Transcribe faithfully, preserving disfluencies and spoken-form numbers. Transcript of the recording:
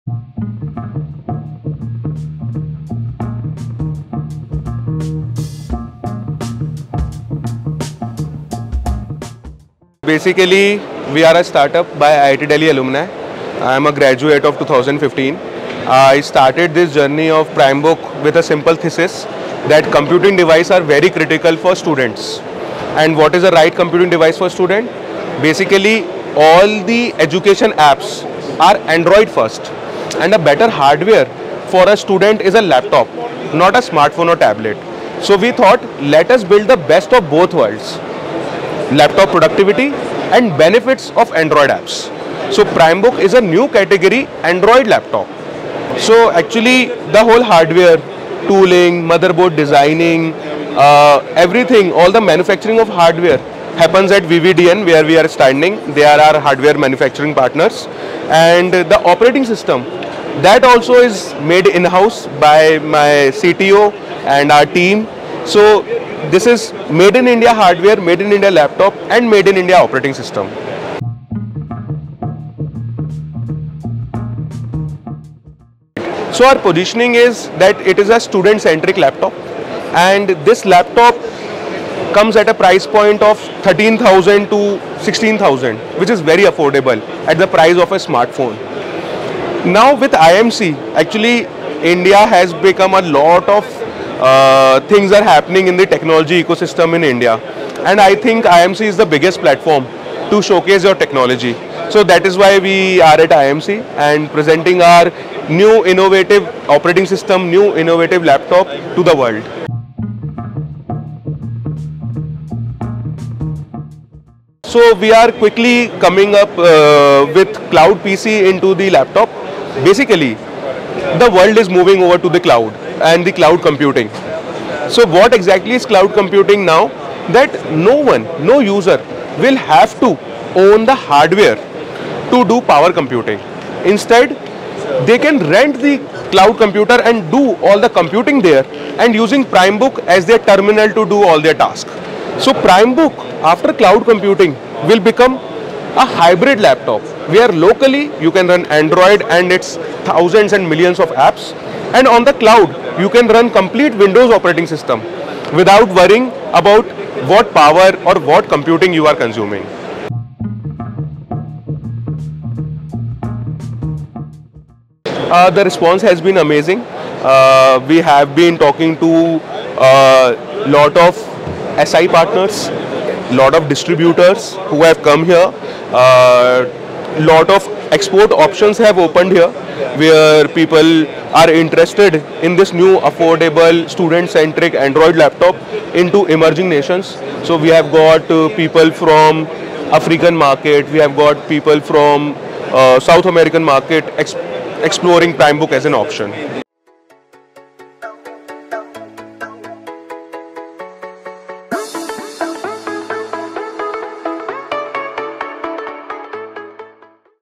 Basically, we are a startup by I I T Delhi alumni. I am a graduate of two thousand fifteen. I started this journey of PrimeBook with a simple thesis that computing devices are very critical for students. And what is the right computing device for student? Basically, all the education apps are Android first, and a better hardware for a student is a laptop, not a smartphone or tablet. So we thought, let us build the best of both worlds: laptop productivity and benefits of Android apps. So PrimeBook is a new category Android laptop. So actually the whole hardware, tooling, motherboard designing, uh, everything, all the manufacturing of hardware happens at V V D N, where we are standing. They are our hardware manufacturing partners. And the operating system, that also is made in-house by my C T O and our team. So this is made in India hardware, made in India laptop, and made in India operating system. So our positioning is that it is a student-centric laptop, and this laptop comes at a price point of thirteen thousand to sixteen thousand, which is very affordable at the price of a smartphone. Now with I M C, actually India has become a lot of uh, things are happening in the technology ecosystem in India, and I think I M C is the biggest platform to showcase your technology. So that is why we are at I M C and presenting our new innovative operating system, new innovative laptop to the world. So we are quickly coming up uh, with cloud P C into the laptop. Basically, the world is moving over to the cloud and the cloud computing. So what exactly is cloud computing now? That no one, no user will have to own the hardware to do power computing. Instead, they can rent the cloud computer and do all the computing there, and using PrimeBook as their terminal to do all their tasks. So PrimeBook, after cloud computing, will become a hybrid laptop where locally you can run Android and its thousands and millions of apps, and on the cloud you can run complete Windows operating system without worrying about what power or what computing you are consuming. Uh, the response has been amazing. Uh, we have been talking to a uh, lot of S I partners, lot of distributors who have come here. Uh, lot of export options have opened here, where people are interested in this new affordable student-centric Android laptop into emerging nations. So we have got uh, people from African market, we have got people from uh, South American market ex exploring PrimeBook as an option.